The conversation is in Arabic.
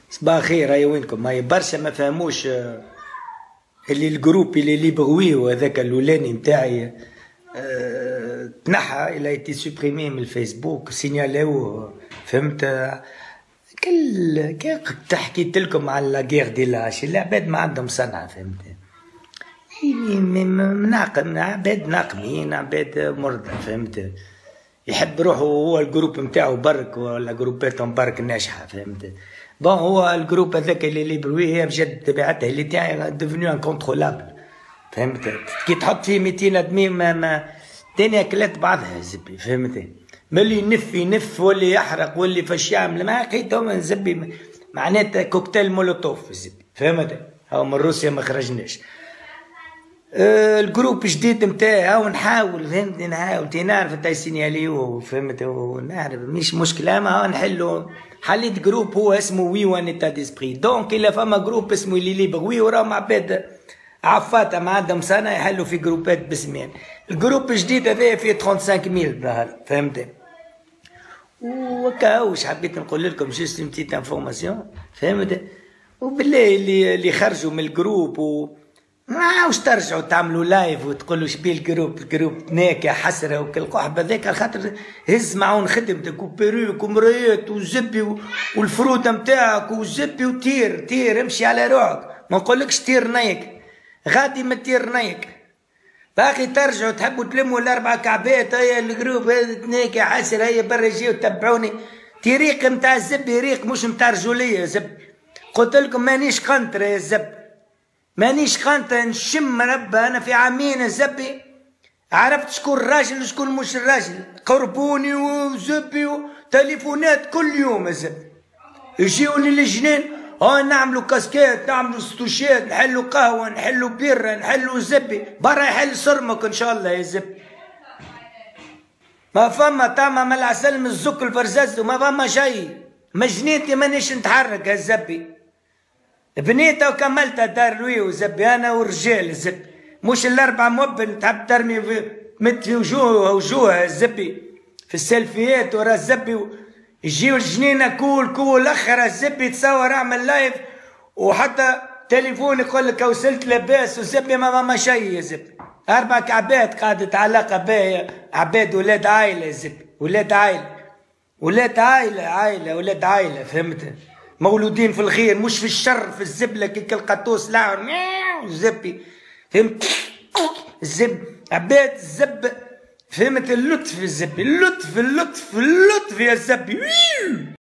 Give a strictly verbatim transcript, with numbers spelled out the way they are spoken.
صباح الخير، هيا وينكم؟ هاي برشا ما فهموش اللي الجروب اللي لي بغويو هذاك الاولاني نتاعي أه تنحى الى ايتي سوبريمي من الفيسبوك، سينياليوه. فهمت؟ كل كي حكيت لكم على لا غير دي لاش، العباد ما عندهم صنعه. فهمت؟ مناقم عباد ناقمين، عباد مرضى. فهمت؟ يحب روحه هو الجروب نتاعو برك ولا جروباتهم برك ناجحه. فهمت؟ بون هو الجروب هذاك اللي لي بروي هي بجد تبعتها اللي تاعي ديفنيو انكونترولابل. فهمت؟ كي تحط فيه مئتين ادمي ما ما الدنيا كلات بعضها زبي. فهمت؟ ملي ينف ينف واللي يحرق واللي فاش يعمل ما لقيتهم زبي، معناتها كوكتيل مولوتوف زبي. فهمت؟ هاو من روسيا ما خرجناش. أه الجروب جديد نتاعي هاو نحاول. فهمتني؟ نحاول تي نعرف تاع سينياليو. فهمت؟ ونعرف مش مشكله ما نحلو. حليت جروب هو اسمه وي وان ايتا ديسبري. دونك الا فما جروب اسمه اللي ليبر وي وراهم عباد عفاته ما عندهم سنه يحلوا في جروبات باسمين. الجروب الجديد هذا فيه خمسة وثلاثين ألف ظهر. فهمت؟ وكا واش حبيت نقول لكم جوست بتيت انفورماسيون. فهمت؟ وبالله اللي اللي خرجوا من الجروب و ما عاوش ترجعوا تعملوا لايف وتقولوا شبيه الجروب الجروب ناكا حسره وكل قحب هذاك، على خاطر هز معاون خدمتك وبيروك ومرايات وزبي والفروده نتاعك وزبي وتير تير امشي على روحك. ما نقولكش تير نايك غادي ما تير نايك باقي ترجعوا تحبوا تلموا الاربع كعبات. هيا الجروب هذا ناكا حسره هيا برا جيو تبعوني. تيريق نتاع الزبي ريق مش نتاع رجوليه زب. قلت لكم مانيش قنطره يا زب، مانيش قانطة نشم ربا. أنا في عامين الزبي عرفت شكون الراجل وشكون مش الراجل. قربوني وزبي وتليفونات كل يوم الزبي يجيوني للجنين. اه نعملوا كاسكات نعملوا ستوشات نحلوا قهوة نحلوا بيرة نحلوا زبي. برا يحل صرمك إن شاء الله يا زبي. ما فما طعمة من العسل من الزك الفرزاز وما فما شيء. مجنيتي مانيش نتحرك يا زبي. بنيتها وكملتها دار لوي وزبي انا والرجال الزبي، مش الاربعه موبل تحب ترمي في مت في وجوه وجوه الزبي في السيلفيات ورا الزبي يجيو الجنينه كول كول اخر الزبي تصور اعمل لايف وحتى تليفون يقول لك وصلت لاباس والزبي ما فما شيء يا زبي. اربع كعبات قعدت علاقه باهيه، عباد ولاد عائله يا زبي، ولاد عائله ولاد عائله عائله ولاد عائله. فهمت؟ مولودين في الخير مش في الشر في الزبله كي القطوس لاعب زبي. فهمت؟ الزب عباد الزب. فهمت؟ اللطف الزبي اللطف اللطف اللطف يا زبي.